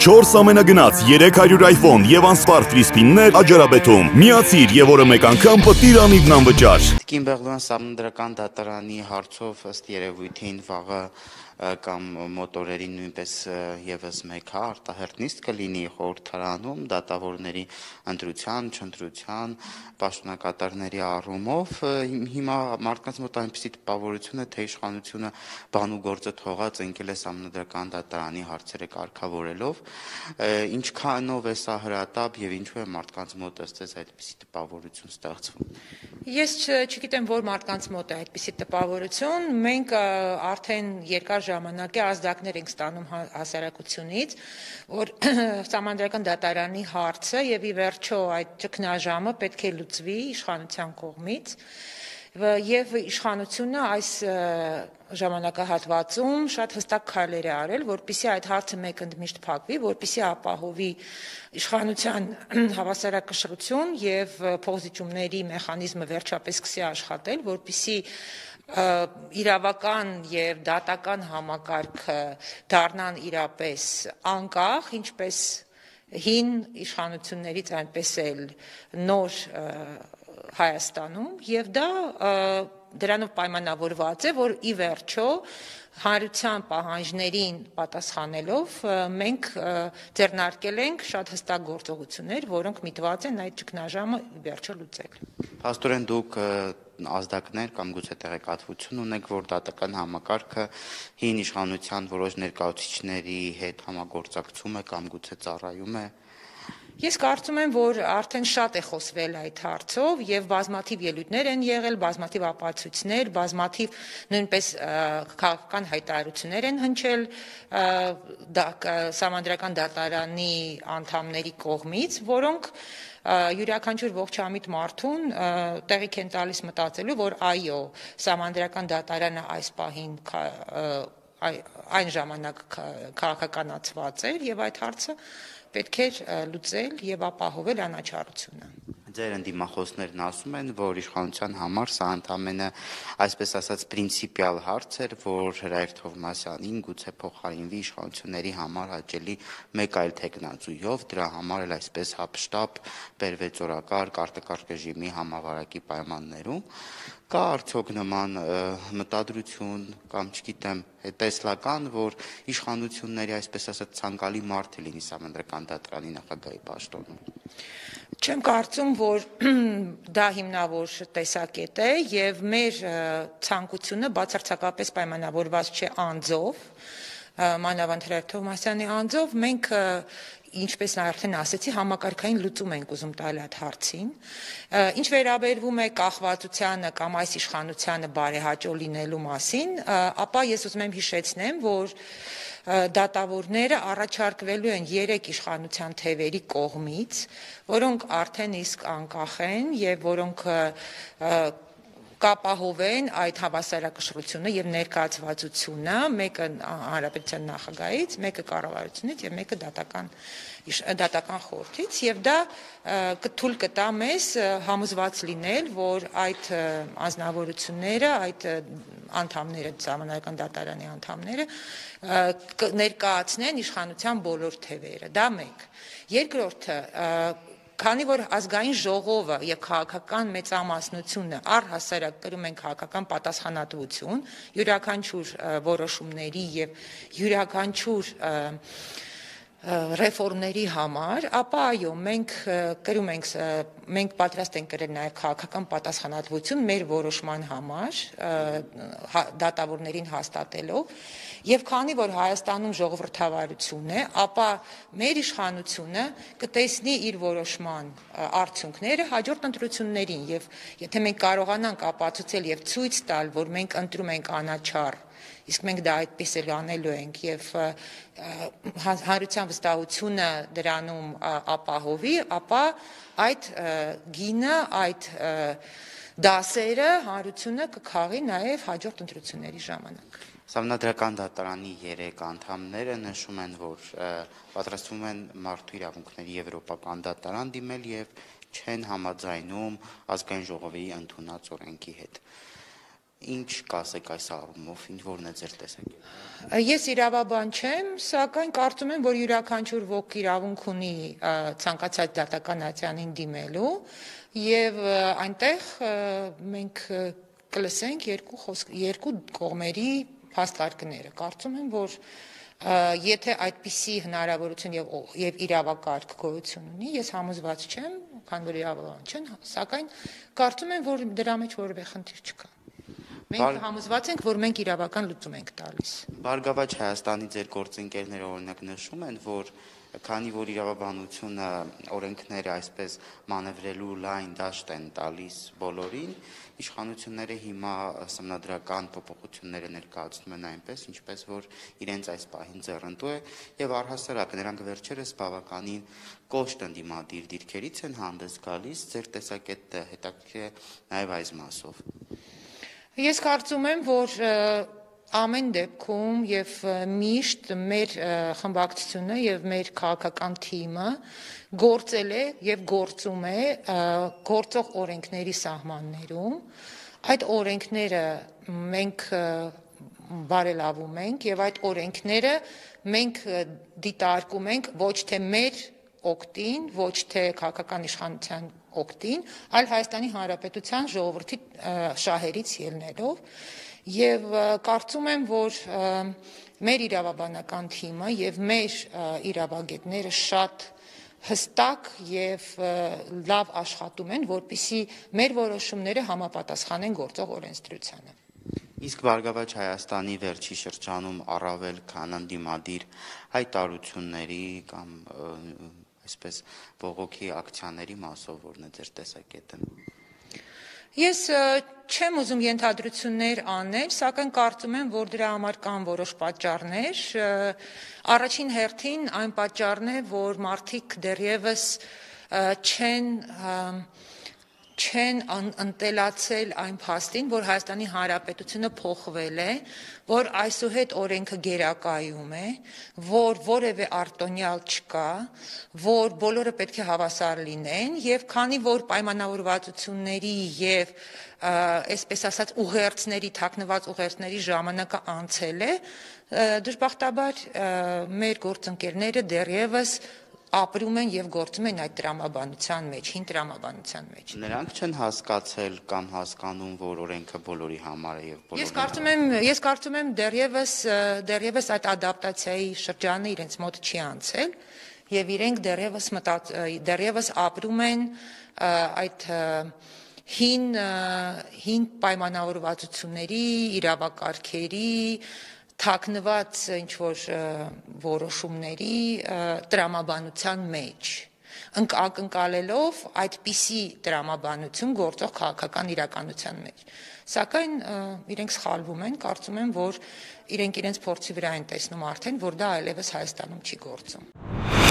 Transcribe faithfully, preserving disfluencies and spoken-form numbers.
չորս ամենագնաց երեք հարյուր iPhone եւ անսպարտ Crispin-ներ Աջարաբեթում։ Միացիր եւ օրը մեկ անգամ պտիր անիվն անվճար։ Տիկին Բեղլոյան Սամնդրական դատարանի հարցով ըստ երևույթին վաղը կամ մոտորերի նույնպես եւս մեկ հա արտահերտ նիստ կլինի խորհրդարանում դատավորների ընտրության, չընտրության, պաշտոնակատարների առումով հիմա մարդկանց մոտ այնպիսի տպավորություն է, թե իշխանությունը բան ու գործը թողած ընկել է Սամնդրական դատարանի հարցերը կարգավորելով, ինչքանով է սա հրատապ եւ ինչու է մարդկանց մոտ ըստ այդպիսի տպավորություն ստեղծվում։ Ես չգիտեմ, որ մարդկանց մոտ է այդպիսի տպավորություն, մենք արդեն երկար ժամանակ է ազդակներ ենք ստանում հասարակությունից, որ Սամանդրական դատարանի հարցը եւ ի վերջո այդ ճգնաժամը պետք է լուծվի իշխանության կողմից եւ իշխանությունը այս ժամանակահատվածում շատ հստակ քայլեր է արել, որպեսզի այդ հարցը մեկ ընդմիշտ փակվի, որպեսզի ապահովի իշխանության հավասարակշռություն եւ փոխզիջումների մեխանիզմը վերջապես սկսի աշխատել, որպեսզի իրավական եւ դատական համակարգը դառնան իրապես անկախ, ինչպես հին իշխանություններից այնպես էլ նոր Հայաստանում եւ դա դրանով պայմանավորված է, որ ի վերջո հանրության պահանջներին պատասխանելով մենք ձեռնարկել ենք շատ հստակ գործողություններ, որոնք միտված են այդ ճգնաժամը ի վերջո լուծել։ Փաստորեն դուք ազդակներ կամ գուցե տեղեկատվություն ունեք, որ դատական համակարգը հին իշխանության որոշ ներկայացուցիչների հետ համագործակցում է կամ գուցե ծառայում է։ Ես կարծում եմ, որ արդեն շատ է խոսվել այդ հարցով եւ բազմաթիվ ելույթներ են եղել, բազմաթիվ ապացույցներ, բազմաթիվ նույնպես քաղաքական հայտարարություններ են հնչել Սամանդրական դատարանի անդամների կողմից, որոնք յուրաքանչյուր ողջամիտ մարդուն տեղիք են տալիս մտածելու, որ այո, Սամանդրական դատարանը այս պահին այն ժամանակ քաղաքականացված էր եւ այդ հարցը պետք է լուծել եւ ապահովել անաչառությունը։ Ձեր ընդդիմախոսներն ասում են, որ իշխանության համար սա ընդամենը, այսպես ասած, պրինցիպիալ հարց էր, որ Հրայր Թովմասյանին գուցե փոխարինվի իշխանությունների համար հաճելի մեկ այլ թեկնածուով, դրա համար էլ այսպես հապշտապ բերվեց օրակարգ արտակարգ ռեժիմի համավարակի պայմաններում։ Կա արդյոք նման մտադրություն կամ չգիտեմ տեսլական, որ իշխանությունների այսպես ասած ցանկալի մարդը լինի Սամանդրական դատարանի նախագահի պաշտոնում։ Չեմ կարծում, որ դա հիմնավոր տեսակետ է եւ մեր ցանկությունը բացարձակապես պայմանավորված չէ անձով, մանավանդ Հրայր Թովմասյանի անձով, մենք ինչպես արդեն ասեցի, համակարգային լուծում ենք ուզում տալ այդ հարցին։ Ինչ վերաբերվում է կախվածությանը կամ այս իշխանությանը բարեհաճո լինելու մասին, ապա ես ուզում եմ հիշեցնեմ, որ դատավորները առաջարկվելու են երեք իշխանության թևերի կողմից, որոնք արդեն իսկ անկախ են եւ որոնք կապահովեն այդ հավասարակշռությունը եւ ներկայացվածությունը, մեկը հանրապետության նախագահից, մեկը կառավարությունից եւ մեկը դատական դատական խորհրդից եւ դա կթույլ կտա մեզ համոզված լինել, որ այդ անձնավորությունները, այդ անդամները, Սամանդրական դատարանի անդամները ներկայացնեն իշխանության բոլոր թևերը, դա մեկ։ Երկրորդը, քանի որ ազգային ժողովը եւ քաղաքական մեծամասնությունը առհասարակ կրում են քաղաքական պատասխանատվություն յուրաքանչյուր որոշումների եւ յուրաքանչյուր ռեֆորմների համար, ապա այո, մենք կրում ենք, մենք պատրաստ ենք կրել նաև քաղաքական պատասխանատվություն մեր որոշման համար, դատավորներին հաստատելով, եւ քանի որ Հայաստանում ժողովրդավարություն է, ապա մեր իշխանությունը կտեսնի իր որոշման արդյունքները հաջորդ ընտրություններին եւ եթե մենք կարողանանք ապացուցել եւ ցույց տալ, որ մենք ընտրում ենք անաչառ, իսկ մենք դա այդպես էլ անելու ենք եւ հանրության վստահությունը դրանում ապահովի, ապա այդ գինը, այդ դասերը հանրությունը կքաղի նաեւ հաջորդ ընտրությունների ժամանակ։ Սամանդրական դատարանի երեք անդամները նշում են, որ պատրաստվում են մարդու իրավունքների եվրոպական դատարան դիմել եւ չեն համաձայնում ազգային ժողովի ընդունած օրենքի հետ։ Ինչ կասեք այս առումով, ինչ որն է ձեր տեսակետը։ Ես իրավաբան չեմ, սակայն կարծում եմ, որ յուրաքանչյուր ոք իրավունք ունի ցանկացած դատական ատյանին դիմելու եւ այնտեղ մենք կլսենք երկու խոսք, երկու կողմերի փաստարկները։ Կարծում եմ, որ եթե այդպիսի հնարավորություն եւ եւ իրավակարգ գոյություն ունի, ես համոզված չեմ, քանի որ իրավաբան չեմ, սակայն կարծում եմ, որ դրա մեջ որևէ խնդիր չկա։ Մենք համոզված ենք, որ մենք իրավական լուծում ենք տալիս։ Բարգավաճ Հայաստանի ձեր գործընկերները օրինակ նշում են, որ քանի որ իրավաբանությունը օրենքները այսպես մանևրելու լայն դաշտ են տալիս բոլորին, իշխանությունները հիմա սահմանադրական փոփոխությունները ներկայացնում են այնպես, ինչպես որ իրենց այս պահին ձեռնտու է եւ առհասարակ նրանք վերջերս բավականին կոշտ ընդդիմադիր դիրքերից են հանդես գալիս, ձեր տեսակետը հետաքրքիր է նաեւ այս մասով։ Ես կարծում եմ, որ ամեն դեպքում եւ միշտ մեր խմբակցությունը եւ մեր քաղաքական թիմը գործել է եւ գործում է գործող օրենքների սահմաններում։ Այդ օրենքները մենք բարելավում ենք եւ այդ օրենքները մենք դիտարկում ենք ոչ թե մեր օգտին, ոչ թե քաղաքական իշխանության օգտին, այլ Հայաստանի Հանրապետության ժողովրդի շահերից ելնելով եւ կարծում եմ, որ մեր իրավաբանական թիմը եւ մեր իրավագետները շատ հստակ եւ լավ աշխատում են, որպեսզի մեր որոշումները համապատասխանեն գործող օրենսդրությանը։ Իսկ Բարգավաճ Հայաստանի վերջի շրջանում առավել քան ընդդիմադիր հայտարարությունների կամ այսպես բողոքի ակցիաների մասով որն է ձեր տեսակետը։ Ես չեմ ուզում ենթադրություններ անել, սակայն կարծում եմ, որ դրա համար կան որոշ պատճառներ։ Առաջին հերթին այն պատճառն է, որ մարդիկ դեռևս չեն չեն ընտելացել այն փաստին, որ Հայաստանի Հանրապետությունը փոխվել է, որ այսուհետ օրենքը գերակայում է, որ որևէ արտոնյալ չկա, որ բոլորը պետք է հավասար լինեն եւ քանի որ պայմանավորվածությունների եւ այսպես ասած ուղերձների, թաքնված ուղերձների ժամանակը անցել է, դժբախտաբար մեր գործընկերները դեռևս ապրում են եւ գործում են այդ տրամաբանության մեջ, հին տրամաբանության մեջ։ Նրանք չեն հասկացել կամ հասկանում, որ օրենքը բոլորի համար է եւ բոլորի։ Ես կարծում եմ, ես կարծում եմ դեռևս դեռևս այդ ադապտացիայի շրջանը իրենց մոտ չի անցել եւ իրենք դեռևս մտած դեռևս ապրում են այդ հին հին պայմանավորվածությունների, իրավակարգերի թաքնված ինչ-որ որոշումների տրամաբանության մեջ, ակնկալելով այդպիսի տրամաբանություն գործող քաղաքական իրականության մեջ։ Սակայն իրենք սխալվում են, կարծում եմ, որ իրենք իրենց փորձի վրա են տեսնում արդեն, որ դա այլևս Հայաստանում չի գործում։